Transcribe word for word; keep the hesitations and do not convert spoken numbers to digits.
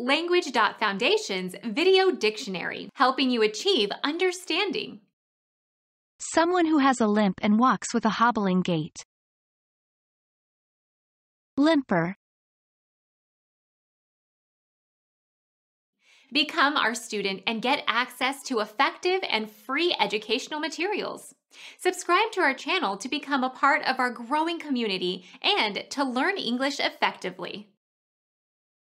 Language.Foundation's Video Dictionary, helping you achieve understanding. Someone who has a limp and walks with a hobbling gait. Limper. Become our student and get access to effective and free educational materials. Subscribe to our channel to become a part of our growing community and to learn English effectively.